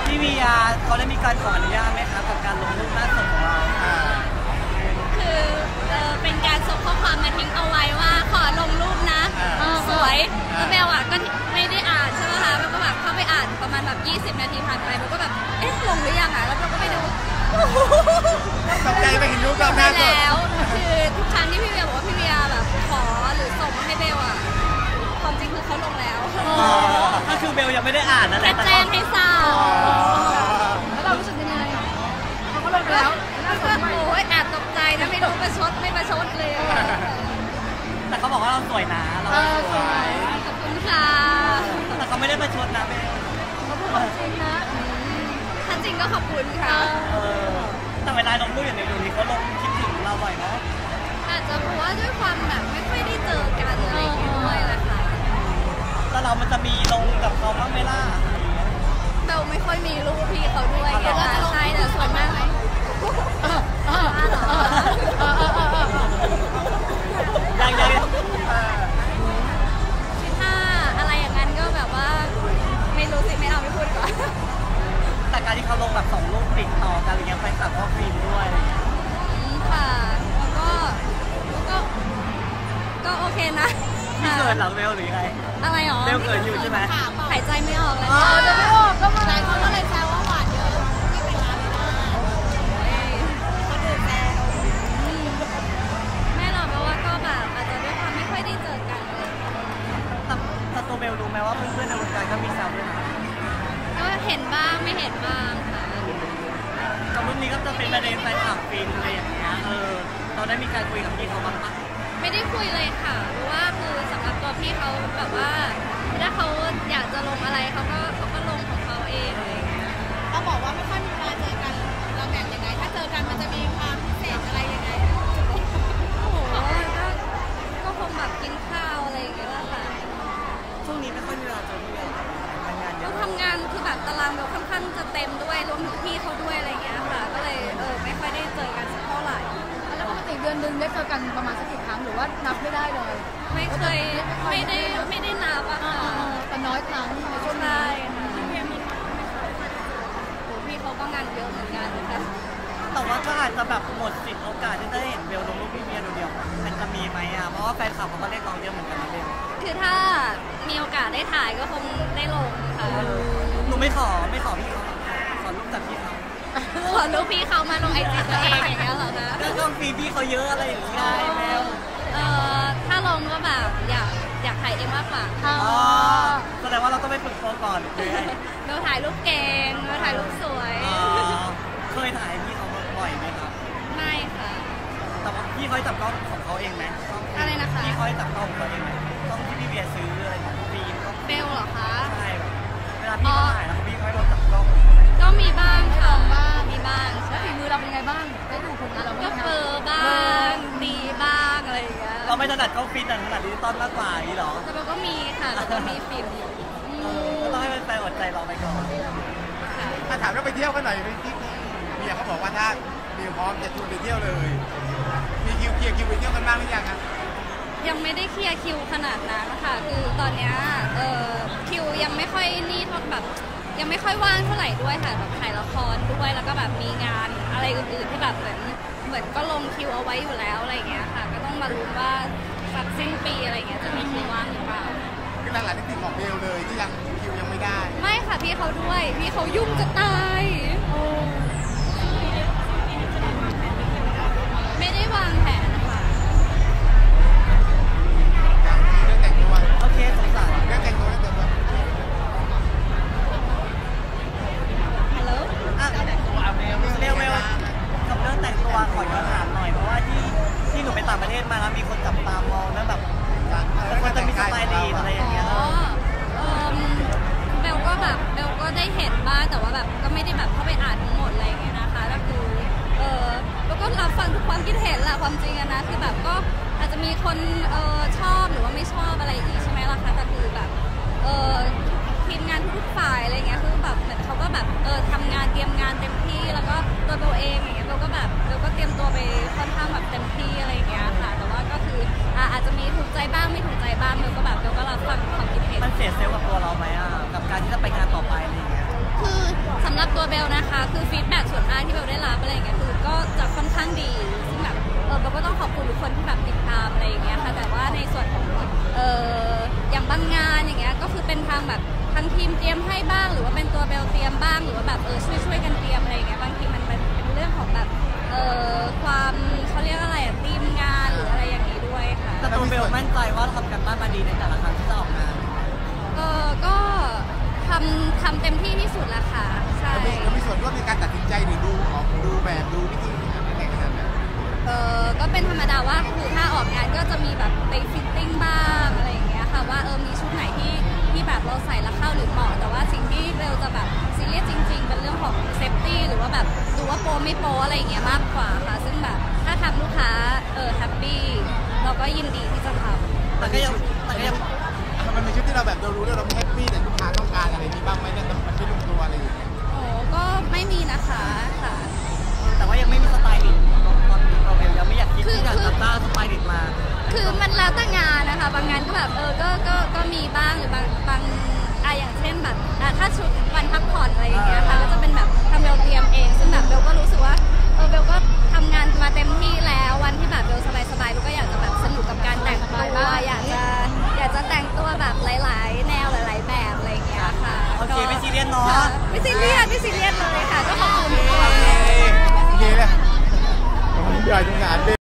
พี่วีอาร์เขาได้มีการขออนุญาตไหมครับกับการลงรูปหน้าสดของเราคือเป็นการส่งข้อความมาทิ้งเอาไว้ว่าขอลงรูปนะสวยแล้วเบลอ่ะก็ไม่ได้อ่านใช่ไหมคะเบลก็แบบเข้าไปอ่านประมาณแบบ20 นาทีผ่านไปเบลก็แบบเอ๊ะลงหรือยังอ่ะแล้วเบลก็ไปดูตกใจไปเห็นรูปเราหน้าสดแล้วคือทุกครั้งที่พี่เวียบอกว่าพี่เวียแบบขอหรือส่งให้เบลอ่ะความจริงคือเขาลงแล้วก็คือเบลยังไม่ได้อ่านนั่นแหละแจ้งให้ทราบแล้วเรารู้สึกยังไงเขาก็ลงไปแล้วก็โอ้ยแอบตกใจนะไม่รู้ประชดไม่ประชดเลยแต่เขาบอกว่าเราสวยนะเราสวยขอบคุณค่ะแต่เขาไม่ได้ประชดนะเบลเขาพูดจริงนะถ้าจริงก็ขอบคุณค่ะแต่เวลาลงรูปอย่างนี้เขาลงคิดถึงเราบ่อยเนาะอาจจะเพราะว่าด้วยความแบบไม่ค่อยได้เจอกันอะไรอย่างเงี้ยด้วยแหละค่ะแต่เรามันจะมีลงกับเขาบ้างไหมล่ะเราไม่ค่อยมีรูปพี่เขาด้วยก็จะใช่แต่สวยมากไหมยังถ้าอะไรอย่างนั้นก็แบบว่าไม่รู้สิไม่เอาไม่พูดก่อนแต่การที่เขาลงแบบ2 รูปติดต่อกันอะไรเงี้ยแฟนคลับก็ฟินด้วยค่ะก็โอเคนะพี่เกิดหลังเบลหรือไงอะไรหรอเบลเกิดอยู่ใช่ไหมหายใจไม่ออกเลยจะไม่ออกก็มาหลายคนก็เลยแซวว่าหวานเยอะที่เป็นร้านไม่ได้คนอื่นแซวไม่หรอกเพราะว่าก็แบบอาจจะด้วยความไม่ค่อยได้เจอกันแต่ตัวเบลรู้ไหมว่าเพื่อนๆในวงการก็มีแซวด้วยนะก็เห็นบ้างไม่เห็นบ้างค่ะกับรุ่นนี้ก็จะเป็นประเด็นแฟนคลับฟินอะไรอย่างเงี้ยเราได้มีการคุยกับพี่เขาบ้างปะไม่ได้คุยเลยค่ะเพราะว่าคือสำหรับตัวพี่เขาแบบว่าถ้าเขาอยากจะลงอะไรเขาก็ลงของเขาเองอะไรอย่างเงี้ยเขาบอกว่าไม่ค่อยมีเวลาเจอกันเราแบ่งยังไงถ้าเจอกันมันจะมีความพิเศษอะไรยังไงโอ้โหก็คงแบบกินข้าวอะไรอย่างเงี้ยแหละค่ะช่วงนี้ไม่ค่อยมีเวลาเจอพี่เลยทำงานเยอะทำงานคือแบบตารางเราค่อนข้างจะเต็มด้วยรวมถึงพี่เขาด้วยอะไรอย่างเงี้ยค่ะก็เลยไม่ค่อยได้เจอกันสักเท่าไหร่แล้วปกติเดือนนึงได้เจอกันประมาณสักกี่ครั้งหรือว่านับไม่ได้เลยไม่เคยไม่ได้นับอะค่ะแต่น้อยครั้งในช่วงนี้ค่ะพี่เขาก็งานเยอะเหมือนกันค่ะแต่ว่าก็อาจจะแบบหมดสิทธิ์โอกาสที่จะได้เห็นเบลลงรูปพี่เมียเดียวๆมันจะมีไหมอ่ะเพราะว่าแฟนคลับเขาก็เรียกร้องเยอะเหมือนกันนะเบลคือถ้ามีโอกาสได้ถ่ายก็คงได้ลงค่ะหนูไม่ขอพี่เขาขอรูปจากพี่เขาขอรูปพี่เขามาลงไอจีตัวเองอย่างเงี้ยเหรอคะก็ต้องฟีพี่เขาเยอะอะไรอย่างเงี้ยแมวถ้าลงก็แบบอยากถ่ายเองมากกว่าแสดงว่าเราต้องไปฝึกโฟก่อนเราถ่ายรูปเก่งเราถ่ายรูปสวยเคยถ่ายพี่เขาบ่อยไหมครับไม่ค่ะแต่ว่าพี่เขาจับกล้องของเขาเองไหมอะไรนะคะพี่เขาจับกล้องของเขาเองไหมต้องที่พี่เบียร์ซื้ออะไรฟิล์มก็เบลเหรอคะใช่เวลาพี่ถ่ายแล้วพี่เขาจับกล้องก็มีบ้างค่ะมีบ้างแล้วฝีมือเราเป็นไงบ้างได้ดูผลงานเราก็เปิดบ้างดีบ้างอะไรอย่างเงี้ยเราไม่ถนัดกล้องฟิล์มแต่ถนัดดิจิตอลมากกว่าอย่างนี้หรอแต่เราก็มีค่ะเราก็มีฟิล์มก็ต้องให้แฟนอดใจรอไปก่อนถ้าถามว่าไปเที่ยวกันหน่อยที่เมียเขาบอกว่าถ้ามีพร้อมจะชวนไปเที่ยวเลยมีคิวไปเที่ยวกันบ้างหรือยังครับยังไม่ได้เคลียร์คิวขนาดนั้นค่ะคือตอนนี้คิวยังไม่ค่อยนี่เท่าแบบยังไม่ค่อยว่างเท่าไหร่ด้วยค่ะแบบถ่ายละครด้วยแล้วก็แบบมีงานอะไรอื่นๆที่แบบเหมือนก็ลงคิวเอาไว้อยู่แล้วอะไรอย่างเงี้ยค่ะก็ต้องมาลุ้นว่าสักสิ้นปีอะไรเงี้ยจะมีคิวว่างหรือเปล่าคือหลังๆที่ติดบอกเบลเลยที่ยังคิวยังไม่ได้ไม่ค่ะพี่เขาด้วยพี่เขายุ่งจะตายไม่ได้วางแผนนะคะเรื่องแต่งตัวโอเคสงสารเรื่องแต่งตัวฮัลโหลเร็วกับเรื่องแต่งตัวขอย้อนถามหน่อยเพราะว่าที่หนูไปต่างประเทศมาแล้วมีคนจับตามองแล้วแบบคนจะมีสไตล์ดีอะไรอย่างเงี้ยเบลก็ได้เห็นบ้างแต่ว่าแบบก็ไม่ได้แบบเข้าไปอ่านทั้งหมดอะไรอย่างเงี้ยนะคะก็คือแล้วก็รับฟังทุกความคิดเห็นแหละความจริงนะคือแบบก็อาจจะมีคนชอบหรือว่าไม่ชอบอะไรอีกใช่ไหมล่ะคะแต่คือแบบทีมงานทุกฝ่ายอะไรเงี้ยคือแบบเหมือนเขาก็แบบทำงานเตรียมงานเต็มที่แล้วก็ตัวเองอย่างเงี้ยเราก็เตรียมตัวไปค่อนข้างแบบเต็มที่อะไรอย่างเงี้ยค่ะแต่ว่าก็คืออาจจะมีถูกใจบ้างไม่ถูกใจบ้างเราก็รับฟังความคิดเห็นมันเสียเซลล์กับตัวเราไหมกับการที่จะไปงานต่อไปอะไรอย่างเงี้ยคือสำหรับตัวเบลนะคะคือฟีดแบ็กส่วนมากที่เบลได้รับอะไรอย่างเงี้ยคือก็จะค่อนข้างดีซึ่งแบบเบลก็ต้องขอบคุณทุกคนที่แบบติดตามอะไรอย่างเงี้ยค่ะแต่ว่าในส่วนของอย่างบางงานอย่างเงี้ยก็คือเป็นทางแบบทางทีมเตรียมให้บ้างหรือว่าเป็นตัวเบลเตรียมบ้างหรือว่าแบบช่วยกันเตรียมอะไรอย่างเงี้ยบางทีมันเป็นเรื่องของแบบความเขาเรียกอะไรอะทีมงานหรืออะไรอย่างงี้ด้วยค่ะแต่ตัวเบลมั่นใจว่าทำกันบ้านมาดีในแต่ละครั้งที่จะออกงานก็ทำเต็มที่ที่สุดละค่ะใช่แล้วมีส่วนร่วมในการตัดสินใจหรือดูแบบดูวิธีอะไรขนาดนั้นก็เป็นธรรมดาว่าคือถ้าออกงานก็จะมีแบบไปฟิตติ้งบ้างอะไรอย่างเงี้ยค่ะว่ามีชุดไหนที่แบบเราใส่แล้วเข้าหรือเหมาะแต่ว่าสิ่งที่เราจะแบบซีเรียสจริงๆเป็นเรื่องของเซฟตี้หรือว่าแบบดูว่าโปรไม่โปรอะไรอย่างเงี้ยมากกว่าค่ะซึ่งแบบถ้าทำลูกค้าแฮปปี้เราก็ยินดีที่จะทำแต่ก็ยังมันมีชุดที่เราแบบเรารู้แล้วเราไม่แฮปปี้แต่ลูกค้าต้องการอะไรนี้บ้างไหมเนี่ยมันไม่ลงตัวอะไรอย่างเงี้ยโอ้ก็ไม่มีนะคะค่ะแต่ว่ายังไม่มีสไตลิสต์ตอนนี้เราเบลยังไม่อยากคิดที่จะตัดต้าสไตลิสต์มาคือมันแล้วแต่งานนะคะบางงานก็แบบก็มีบ้างหรือบางอย่างเช่นแบบถ้าชุดวันพักผ่อนอะไรอย่างเงี้ยค่ะก็จะเป็นแบบทำเบลเตรียมเองซึ่งแบบเบลก็รู้สึกว่าเบลก็ทำงานมาเต็มที่แล้ววันที่แบบเบลสบายๆเบลก็อยากจะแบบสนุกกับการแต่งตัวอยากจะแต่งตัวแบบหลายๆแนวหลายๆแบบอะไรอย่างเงี้ยค่ะโอเคไม่ซีเรียสเนาะไม่ซีเรียสเลยค่ะก็ขอบคุณทุกคนโอเคเลยเดี๋ยวจะงานเด้